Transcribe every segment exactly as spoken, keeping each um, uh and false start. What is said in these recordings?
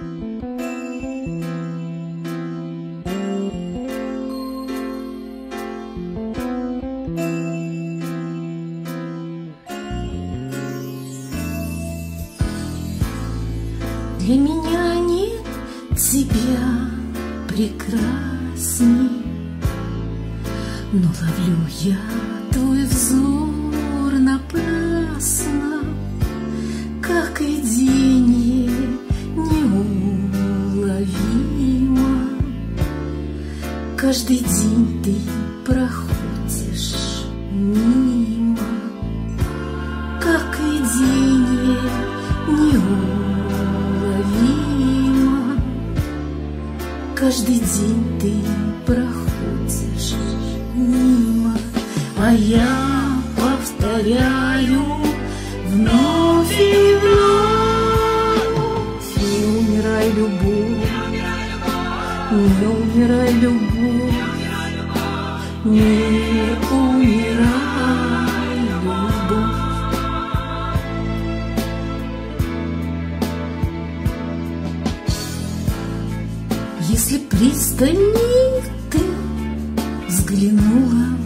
Для меня нет тебя прекрасней, но ловлю я твой взор напрасно, как видение неуловимо. Каждый день ты проходишь мимо, как видение неуловимо. Каждый день ты проходишь мимо, а я повторяю вновь и вновь: не умирай, любовь, не умирай, любовь, не умирай, любовь. Если пристальней ты взглянула,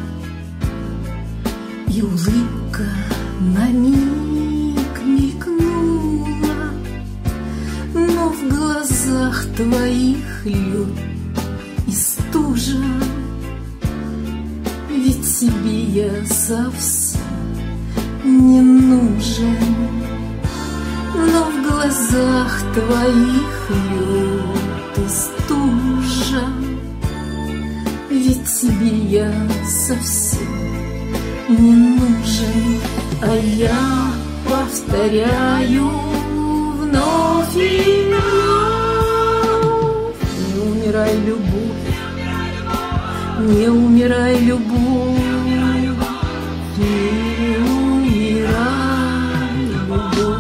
и улыбка на миг мелькнула, но в глазах твоих лед и стужа, ведь тебе я совсем не нужен, но в глазах твоих лед и стужа, ведь тебе я совсем не нужен, а я повторяю вновь и вновь: не умирай, любовь, не умирай, любовь, не умирай, любовь.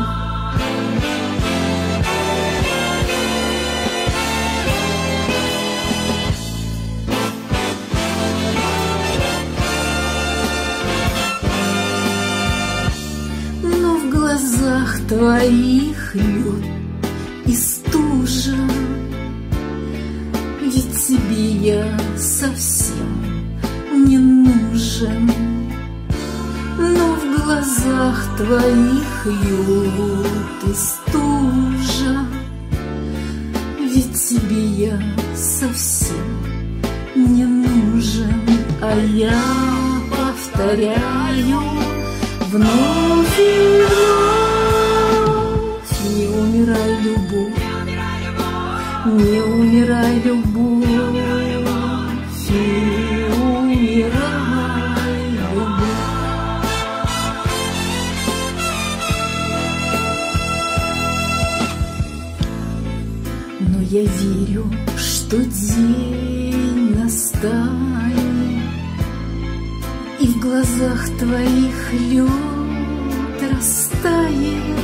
В глазах твоих лед и стужа, ведь тебе я совсем не нужен, но в глазах твоих лед и стужа, ведь тебе я совсем не нужен, а я повторяю вновь и вновь: не умирай, любовь, не умирай, любовь, не умирай, любовь. Но я верю, что день настанет, и в глазах твоих лед растает,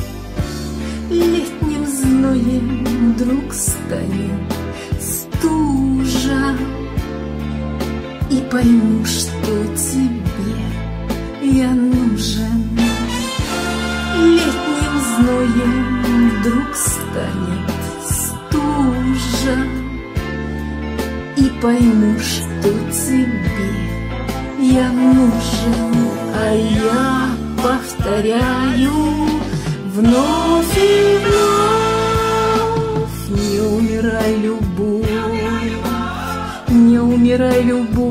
летним зноем вдруг станет стужа, и пойму, что тебе я нужен. Летним зноем вдруг станет стужа, и пойму, что тебе я нужен, а я повторяю вновь и вновь: не умирай, любовь, не умирай, любовь.